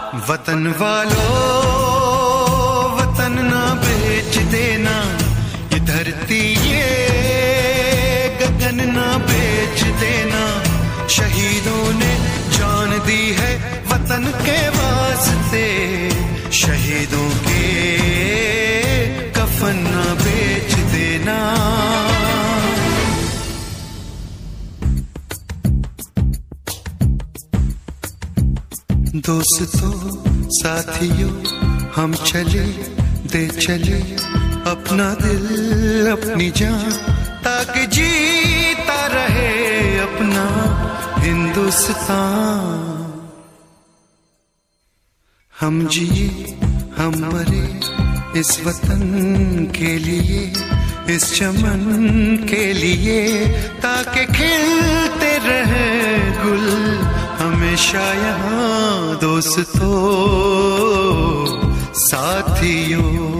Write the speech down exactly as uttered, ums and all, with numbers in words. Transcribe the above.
वतन वालों वतन ना बेच देना, ये धरती ये गगन ना बेच देना। शहीदों ने जान दी है वतन के वास्ते, शहीदों के कफन ना बेच देना। दोस्तों साथियों हम चले दे चले अपना दिल अपनी जान, ताकि जीता रहे अपना हिंदुस्तान। हम जिए हम मरे इस वतन के लिए, इस चमन के लिए, ताकि खिलते रहे गुल हमेशा यहाँ। दोस्तों साथियों